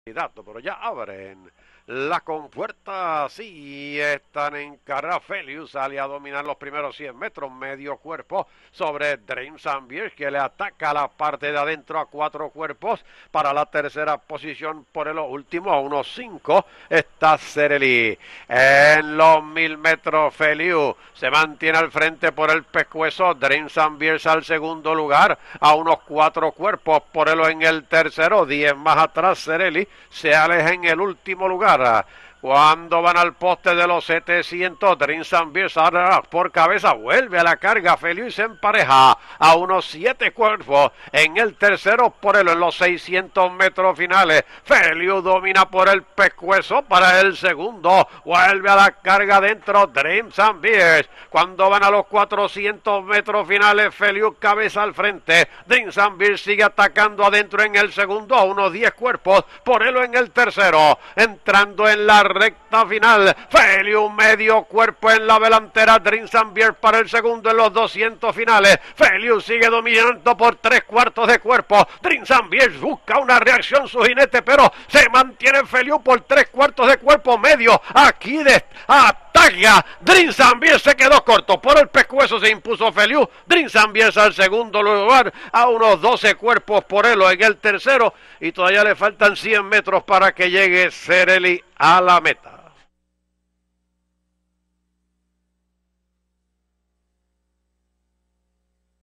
Pero ya abren la compuerta, sí, están en carrera. Felius sale a dominar los primeros 100 metros, medio cuerpo sobre Dreams and Beers, que le ataca la parte de adentro a 4 cuerpos. Para la tercera posición por el último, a unos 5, está Cerelli. En los 1000 metros, Felius se mantiene al frente por el pescuezo. Dreams and Beers al segundo lugar, a unos 4 cuerpos por él en el tercero. 10 más atrás, Cerelli se aleja en el último lugar. Cuando van al poste de los 700, Dreams and Beers por cabeza vuelve a la carga. Felius se empareja a unos 7 cuerpos en el tercero por él en los 600 metros finales. Felius domina por el pescuezo para el segundo. Vuelve a la carga dentro Dreams and Beers. Cuando van a los 400 metros finales, Felius cabeza al frente. Dreams and Beers sigue atacando adentro en el segundo a unos 10 cuerpos por él en el tercero. Entrando en la recta final, Felius medio cuerpo en la delantera, Dreams and Beers para el segundo en los 200 finales. Felius sigue dominando por 3/4 de cuerpo. Dreams and Beers busca una reacción su jinete, pero se mantiene Felius por 3/4 de cuerpo medio. Aquí ataca Dreams and Beers, se quedó corto por el pescuezo, se impuso Felius. Dreams and Beers al segundo lugar a unos 12 cuerpos por él en el tercero, y todavía le faltan 100 metros para que llegue Cerelli a la meta.